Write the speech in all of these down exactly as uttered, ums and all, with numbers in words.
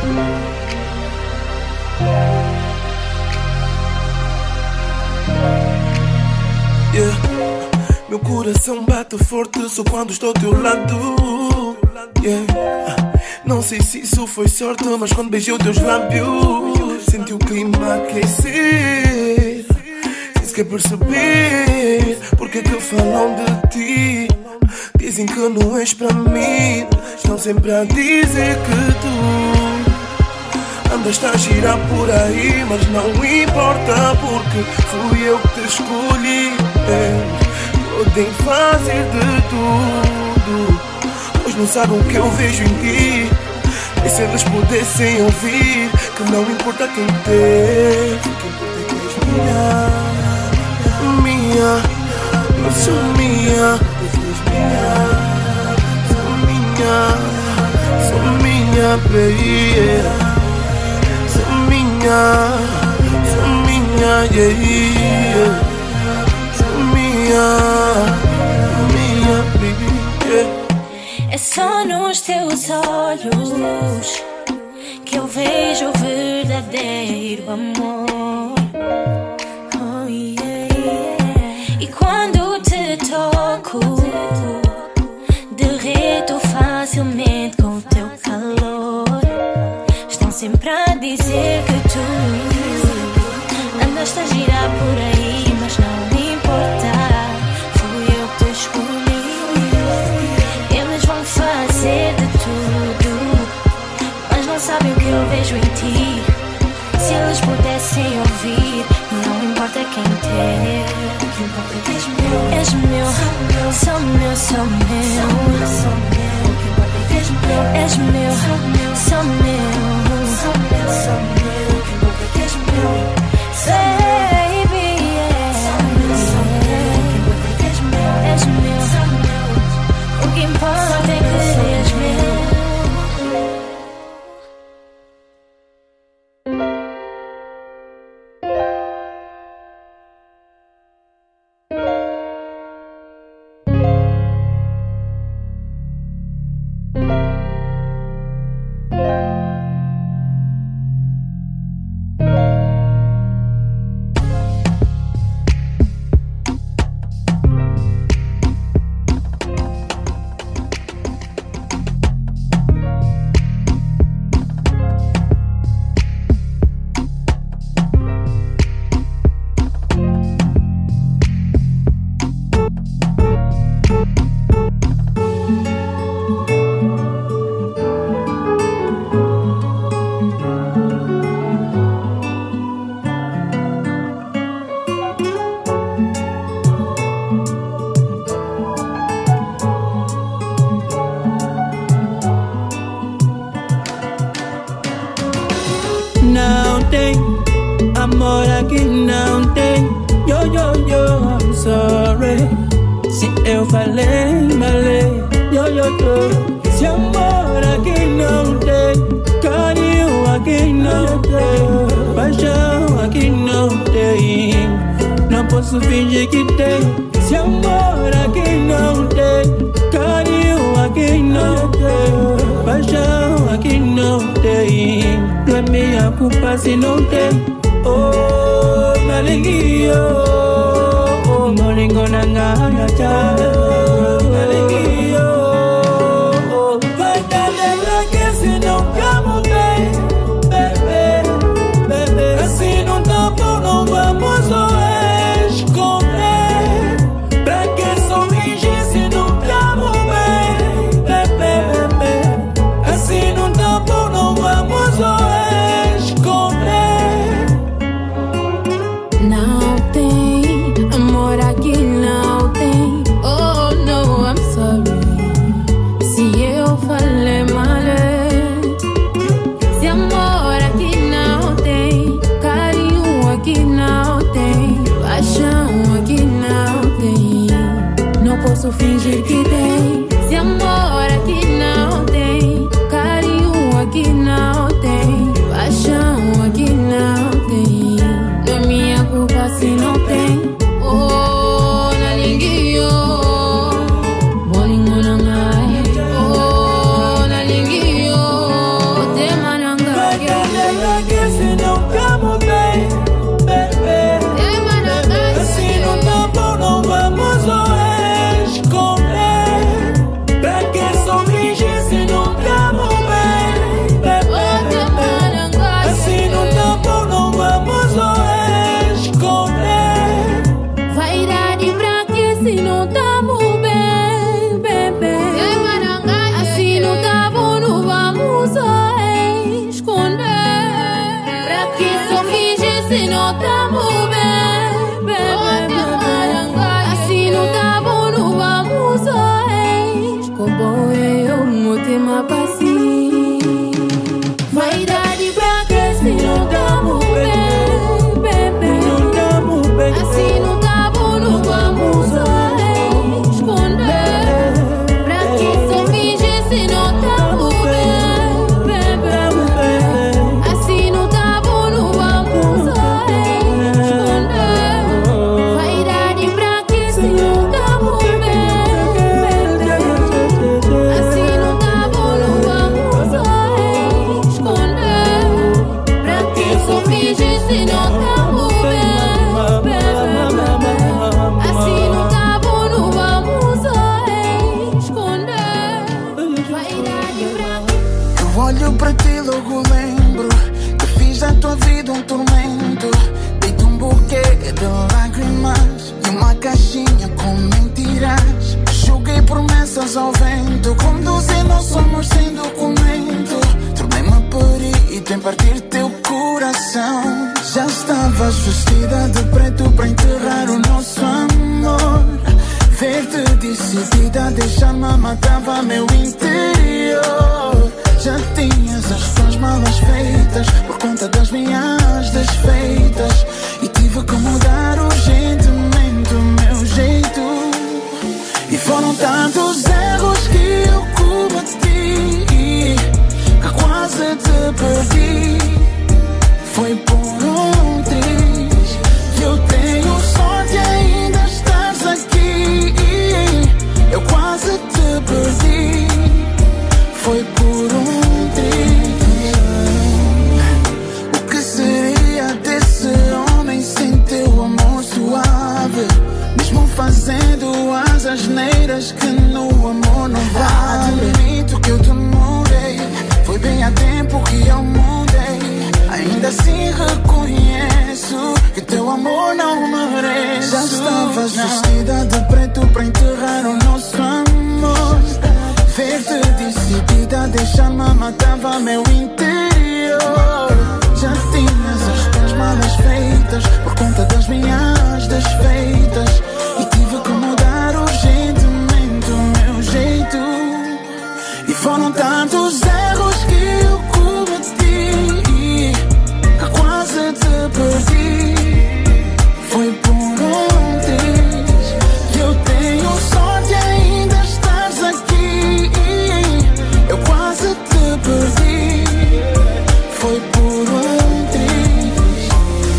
Yeah. Meu coração bate forte só quando estou ao teu lado. Yeah. Não sei se isso foi sorte, mas quando beijei os teus lábios senti o clima aquecer. Sem sequer perceber porque que falam de ti. Dizem que não és pra mim, estão sempre a dizer que tu andas a girar por aí, mas não importa porque fui eu que te escolhi. Podem fazer de tudo, pois não sabem o que eu vejo em ti. E se eles pudessem ouvir que não importa quem teve, que importa que és minha, minha, eu sou minha, sou minha, sou minha, baby. Sou minha, sou minha, yeah, yeah. Sou minha, minha, baby, yeah. É só nos teus olhos que eu vejo o verdadeiro amor. Oh, yeah, yeah. E quando te toco, derreto facilmente com o teu calor. Estão sempre a dizer que tu andas a girar por aí, mas não importa, fui eu que te escolhi. Eles vão fazer de tudo, mas não sabem o que eu vejo em ti. Se eles pudessem ouvir, não importa quem teve, o que importa é que és meu. És meu, sou meu, sou meu, sou meu. O que importa é que és meu. És meu, sou meu. Sou meu, sou meu, o que importa é que és meu. Baby, yeah. Sou meu, sou meu, o que importa é que és meu. És meu, sou meu, o que importa é que és meu. Não tem amor aqui, não tem. Yo, yo, yo, I'm sorry. Se eu falei, malei. Yo, yo, yo. Se amor aqui não tem, carinho aqui não tem, paixão aqui não tem. Não posso fingir que tem. Se amor aqui não tem, carinho aqui não tem, paixão aqui não tem. Não é minha culpa se não tem. Oh, malinguinho, oh, moringo na ngana cha, malinguinho, oh, vai dar lembra que se não amo bem, bebê, bebê. Assim não tá bom, não vamos esconder. Pra que só fingir se não amo bem, bebê, bebê. Assim não tá bom, não vamos esconder. Não tem amor aqui, não tem. Oh, como eu não te mapassi. Vaidade pra que se não tamo bem, bem, Não tamo bem. assim não tá bom, não vamos esconder. Pra que só finge se não tamo bem, bem, assim não tá bom, não vamos esconder. Vaidade pra que se não tamo bem, assim não tá bom, não vamos esconder. Pra que só finge se não tamo bem, assim não tá bom, não vamos esconder. Vaidade pra que Eu olho pra ti, logo lembro que fiz da tua vida um tormento. Dei-te um buquê de lágrimas e uma caixinha com mentiras. Joguei promessas ao vento, conduzi nossos amor sem documento. Tornei-me a perito em partir teu coração. Já estavas vestida de preto para enterrar o nosso amor. Ver-te decidida a deixar-me matava meu interior. Já tinhas as tuas malas feitas por conta das minhas desfeitas, e tive que mudar urgentemente o meu jeito. E foram tantos erros que eu cometi que quase te perdi. Foi por um triz que eu tenho sorte ainda estás aqui. Eu quase te perdi. Foi por um triz. O que seria desse homem sem teu amor suave? Mesmo fazendo as asneiras que no amor não vale. Admito que eu demorei, foi bem há tempo que eu mudei. Ainda assim reconheço que teu amor não merece. Já estavas vestida de preto para enterrar o nosso amor. Ver-te decidida a deixar-me matava meu interior. Já tinhas as tuas malas feitas por conta das minhas desfeitas, e tive que mudar urgentemente o meu jeito. E foram tantos erros que eu cometi que quase te perdi. Foi por um triz que eu tenho sorte ainda estás aqui. Eu quase te perdi. Foi por um triz.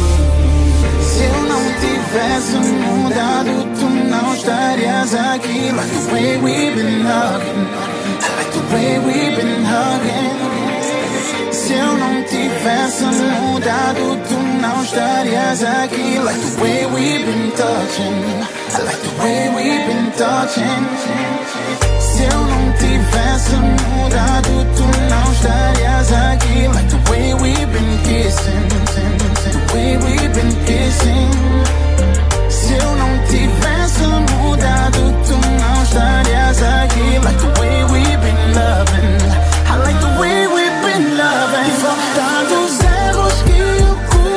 Se eu não tivesse mudado, tu não estarias aqui. Like the way we've been hugging, like the way we've been hugging. Se eu não tivesse mudado, tu não estarias aqui. Like the way we've been touching, I like the way we've been touching. Se eu não tivesse mudado, tu não estarias aqui. Like the way we've been kissing, the way we've been kissing. Se eu não tivesse mudado, tu não estarias aqui. Like the way we've been loving, I like the way we've been loving. E foram tantos erros que eu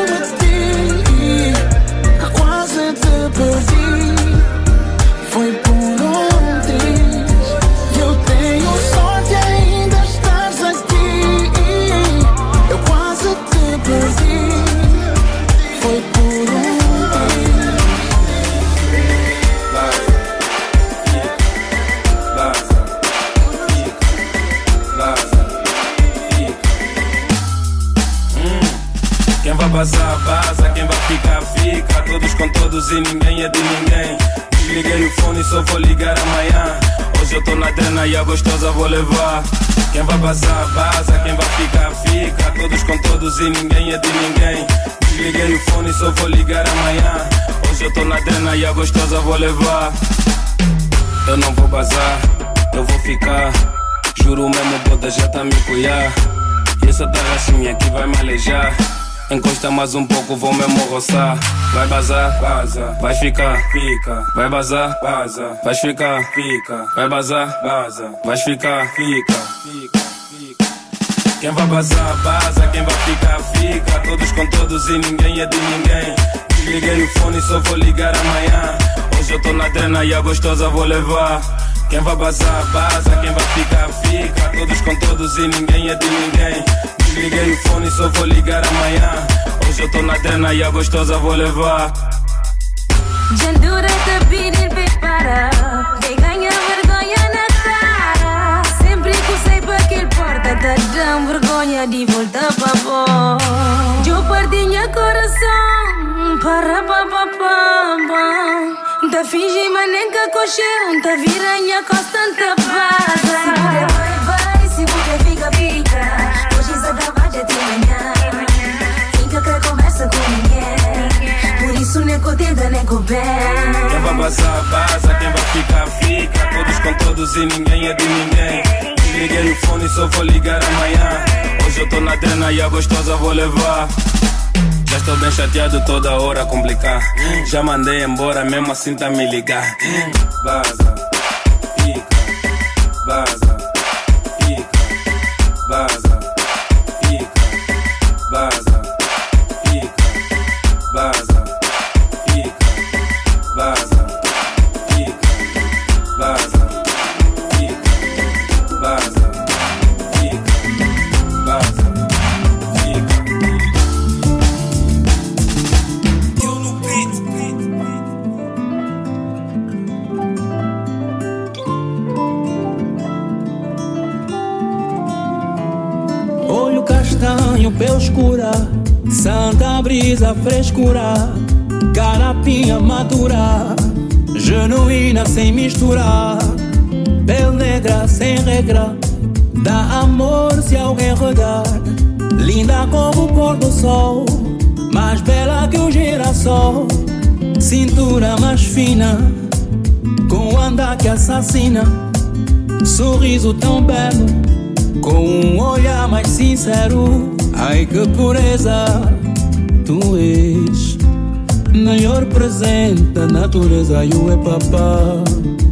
cometi que quase te perdi. Foi por um triz que eu tenho sorte ainda estás aqui. Eu quase te perdi. Foi por um triz. Quem vai vazar, vaza, quem vai ficar, fica. Todos com todos e ninguém é de ninguém. Desliguei o fone e só vou ligar amanhã. Hoje eu tô na drena e a gostosa vou levar. Quem vai vazar, vaza, quem vai ficar, fica. Todos com todos e ninguém é de ninguém. Desliguei o fone e só vou ligar amanhã. Hoje eu tô na drena e a gostosa vou levar. Eu não vou vazar, eu vou ficar. Juro mesmo, bota já tá me cuidar. E essa tarraxinha aqui vai me alejar. Encosta mais um pouco, vou mesmo roçar. Vai vazar, vaza, vai ficar, fica. Vai vazar, vaza, vai ficar, fica. Vai vazar, vaza, vai ficar, fica, fica, fica. Quem vai vazar, vaza, quem vai ficar, fica. Todos com todos e ninguém é de ninguém. Desliguei o fone e só vou ligar amanhã. Hoje eu tô na drena e a gostosa vou levar. Quem vai bazar, baza, quem vai ficar, fica. Todos com todos e ninguém é de ninguém. Desliguei o fone e só vou ligar amanhã. Hoje eu tô na drena e a gostosa vou levar. Jandura te pedir prepara, quem ganha vergonha na cara. Sempre que sei para aquele porta, te dão vergonha de voltar para vó. Eu perdi meu coração, para pa pa pam pam. Te fingi manenca coxão, te vira minha costa te passa. Se puder vai vai, se puder fica fica. Hoje se dá vai de manhã. Fica que conversa com ninguém. Por isso nem contenta nem com bem. Quem vai bazar, baza, quem vai ficar, fica. Todos com todos e ninguém é de ninguém. Desliguei o fone e só vou ligar amanhã. Hoje eu tô na drena e a gostosa vou levar. Já estou bem chateado toda hora a complicar. Já mandei embora, mesmo assim tá me ligar. Baza, fica, baza, fica, baza, fica, baza, fica, baza, fica, baza, fica, baza, fica, baza, fica, baza. Olho castanho, pele escura, santa brisa frescura, carapinha madura, genuína sem misturar, pele negra sem regra, dá amor se alguém rodar, linda como o pôr do sol, mais bela que o girassol, cintura mais fina, com o andar que assassina, sorriso tão belo, com um olhar mais sincero. Ai que pureza, tu és melhor presente da natureza. Eu é papá,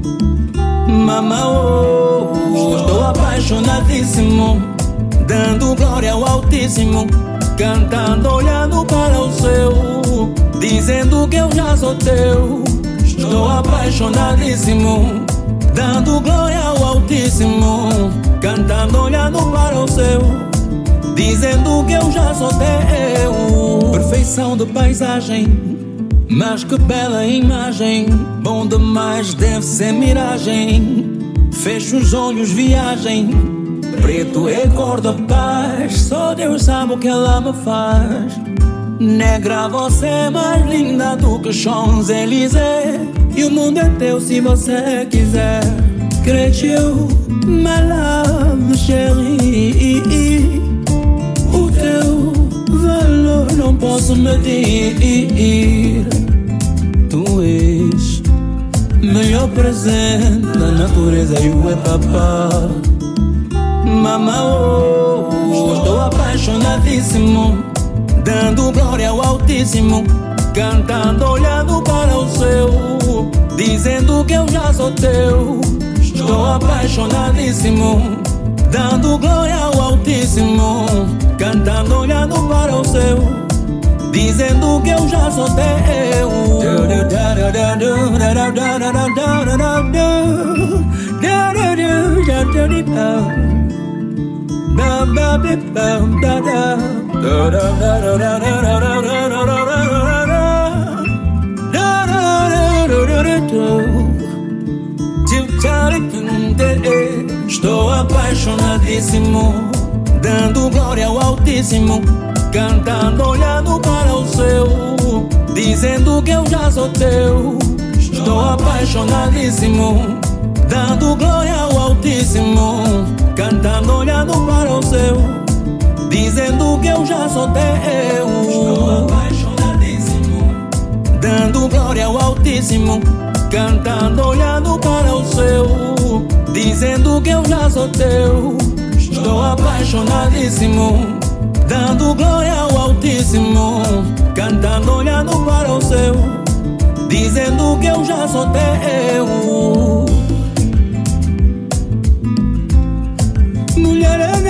mamá, oh, oh, estou apaixonadíssimo, dando glória ao Altíssimo, cantando, olhando para o céu, dizendo que eu já sou teu. Estou apaixonadíssimo, dando glória ao Altíssimo, cantando, olhando para o céu, dizendo que eu já sou teu. Perfeição de paisagem, mas que bela imagem, bom demais deve ser miragem. Fecho os olhos, viagem, preto é cor da paz, só Deus sabe o que ela me faz. Negra, você é mais linda do que Champs-Élysées, e o mundo é teu se você quiser. Cresceu, my love, chérie, o teu valor não posso medir. Tu és melhor presente da natureza, eu é papá, mamá, oh, oh, estou apaixonadíssimo, dando glória ao Altíssimo, cantando, olhando para o céu, dizendo que eu já sou teu. Estou apaixonadíssimo, dando glória ao Altíssimo, cantando, olhando para o céu, dizendo que eu já sou teu. Estou apaixonadíssimo, dando glória ao Altíssimo, cantando, olhando para o céu, dizendo que eu já sou teu. Estou apaixonadíssimo, dando glória ao Altíssimo, cantando, olhando para o céu, dizendo que eu já sou teu. Estou apaixonadíssimo, dando glória ao Altíssimo, cantando, olhando para o céu, dizendo que eu já sou teu. Estou apaixonadíssimo, dando glória ao Altíssimo, cantando, olhando para o céu, dizendo que eu já sou teu. Mulher é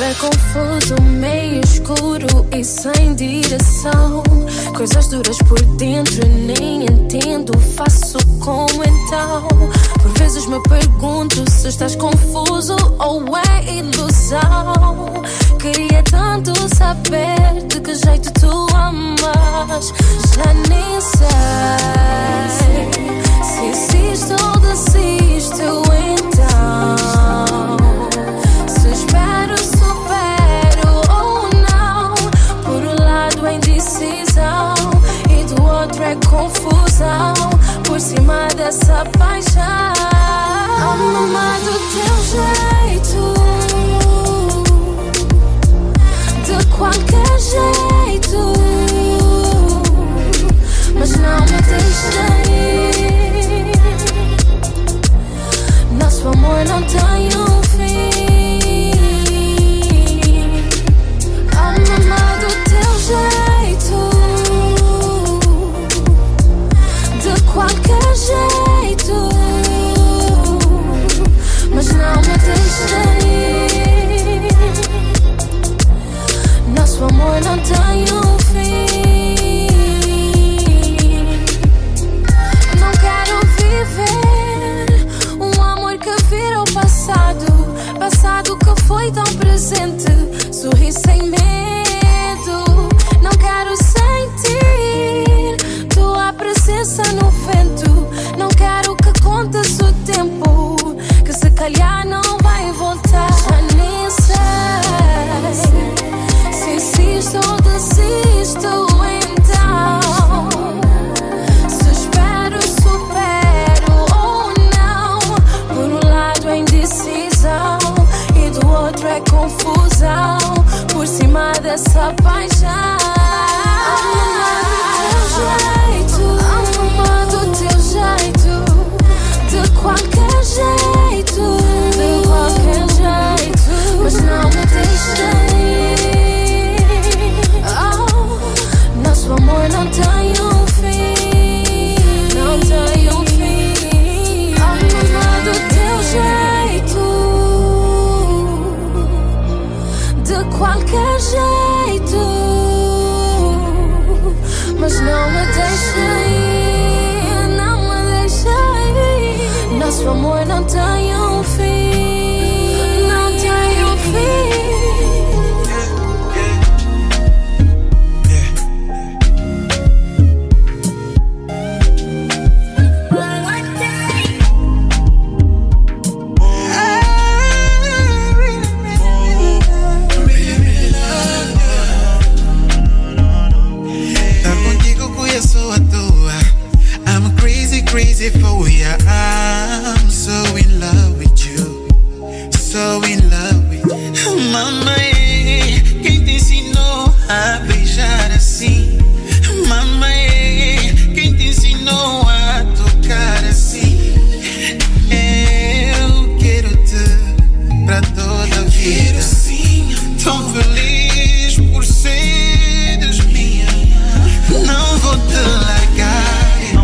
é confuso, meio escuro e sem direção. Coisas duras por dentro, nem entendo, faço como então. Por vezes me pergunto se estás confuso ou é ilusão. Queria tanto saber de que jeito tu amas. Já nem sei se insisto ou desisto então. Se espero, supero ou não. Por um lado é indecisão e do outro é confusão. Por cima dessa paixão, amo-me do teu jeito, de qualquer jeito, mas não me deixa ir. Nosso amor não tem um fim. Amo-me do teu jeito, de qualquer jeito, mas não me deixa ir. Nosso amor não tem um fim. Não quero viver um amor que virou passado, passado que foi tão presente. Sorri sem medo. Não quero sentir tua presença no vento. Não quero que contes o tempo, que se calhar não vai voltar. Já nem sei se insisto ou desisto então. Se espero, supero ou não. Por um lado é indecisão e do outro é confusão. Por cima dessa paixão, amo-me do teu jeito, de qualquer jeito, de qualquer jeito, mas não me deixa ir. Oh, nosso amor não tem um fim, não tem um fim. Amo-me do teu jeito, de qualquer jeito, mas não me deixa ir, não me deixa ir. Nosso amor não tem um fim, não tem um fim. Crazy for you, I'm so in love with you, so in love with you. Mamãe, quem te ensinou a beijar assim? Mamãe, quem te ensinou a tocar assim? Eu quero-te pra toda a vida. Tão feliz por seres minha. Não vou te largar.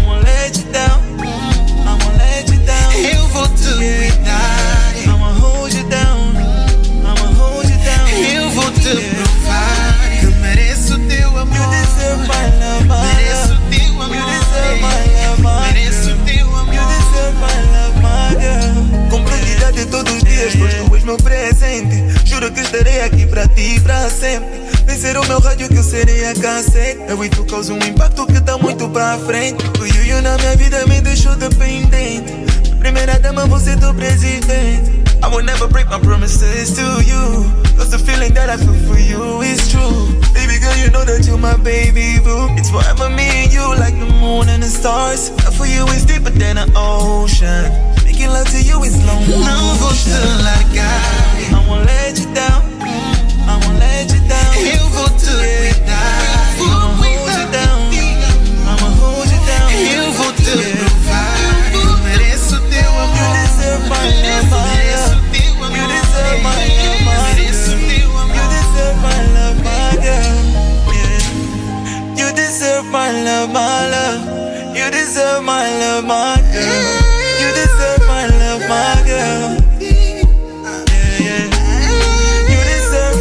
Eu vou te cuidar. I'ma hold you down, I'ma hold you down. Eu vou te provar que mereço teu amor. You deserve my love, mereço teu amor. You deserve my love, mereço teu amor. You deserve my love, my girl. Com prioridade todos os dias, pois tu és meu presente. Juro que estarei aqui pra ti pra sempre. Vencer o meu rádio que eu serei a cassete. Eu e tu causa um impacto que tá muito pra frente. O Yuyu na minha vida me deixou dependente. Primeira dama, você do presidente. I will never break my promises to you, cause the feeling that I feel for you is true. Baby girl, you know that you're my baby boo. It's forever me and you, like the moon and the stars. Love for you is deeper than an ocean. Making love to you is long. Não vou te largar. I won't let you down, I won't let you down. Eu vou te cuidar. I'ma hold you down, I'ma hold you down. Eu vou te provar. You deserve my love, my love. You deserve my love, my girl. You deserve my love, my girl. Yeah. You deserve my love, my love. You deserve my love, my girl. You deserve my love, my girl. Yeah, yeah. You deserve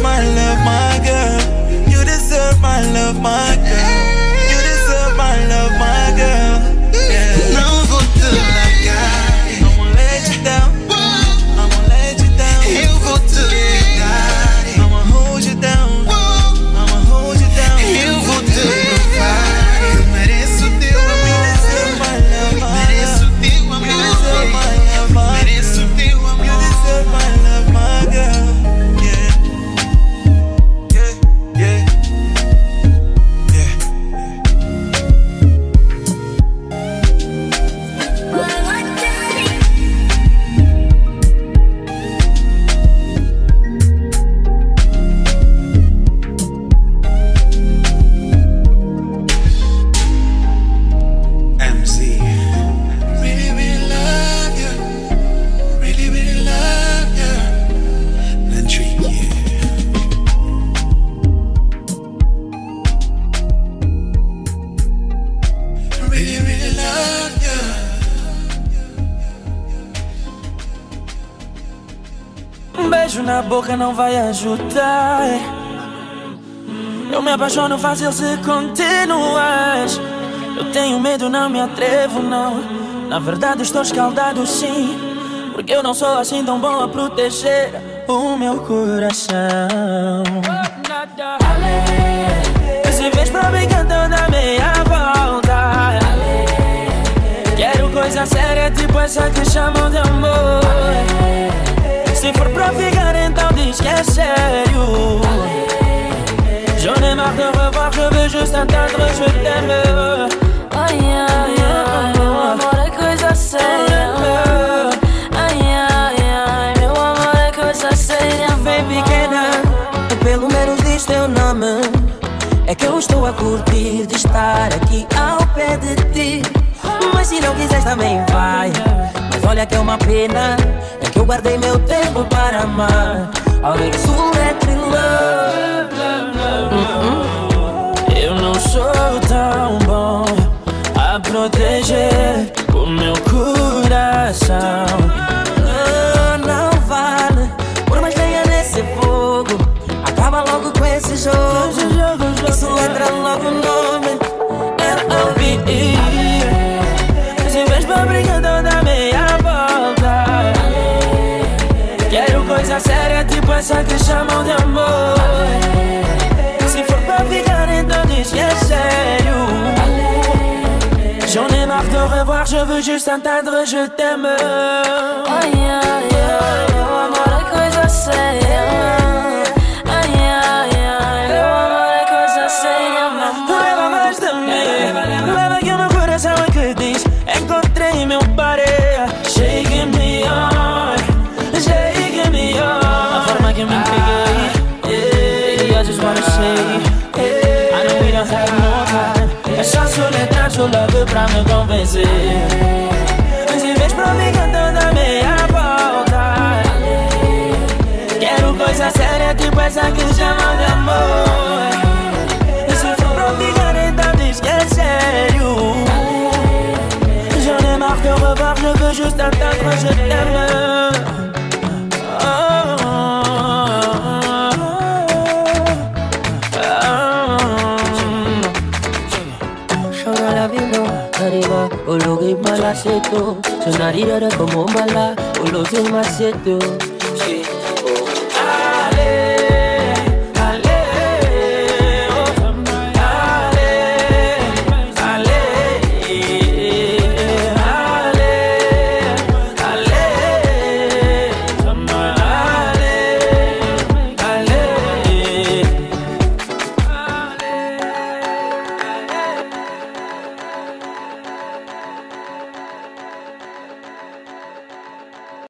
beijo na boca não vai ajudar. Eu me apaixono fácil se continuas. Eu tenho medo, não me atrevo, não. Na verdade estou escaldado sim, porque eu não sou assim tão bom a proteger o meu coração. Se vês pra brincar toda meia volta, quero coisa séria tipo essa que chamam de amor. Se for pra ficar então diz que é sério. Je n'ai marre de revoir, je veux juste entendre je t'aime. Ai, ai, ai, meu amor é coisa séria. Ai, ai, ai, meu amor é coisa séria. Vem pequena, pelo menos diz teu nome. É que eu estou a curtir de estar aqui ao pé de ti. Mas se não quiseres também vai. Mas olha que é uma pena, é que eu guardei meu tempo para amar alguém que soletre love. Eu não sou tão bom a proteger o meu coração. Ah, não vale, por mais lenha nesse fogo, acaba logo com esse jogo. Isso entra logo o nome L O V E. Se vês pra brincar toda meia volta, quero coisa séria tipo essa que chamam de amor. Se for pra ficar então diz que é sério. J'en ai marre de revoir, je veux juste entendre je t'aime. Ai, ai, ai, meu amor é coisa séria. Ai, ai, ai, meu amor é coisa séria, mamãe. Leva mais de mim, leva que o meu coração é que diz. Encontrei meu pareia, shake me on, shake me on. A forma que me peguei, yeah, I just wanna say, yeah, I know we don't have no time. É só soledade, o love pra me convencer. Mas em vez pra me cantando a meia volta, quero coisa séria tipo essa que chamam de amor. E se for pra ficar então diz que é sério. J'en ai marre de revoir, je veux juste entendre je t'aime. Arriba, o lo que malaceto, sonarira como mala, o lo que maceto.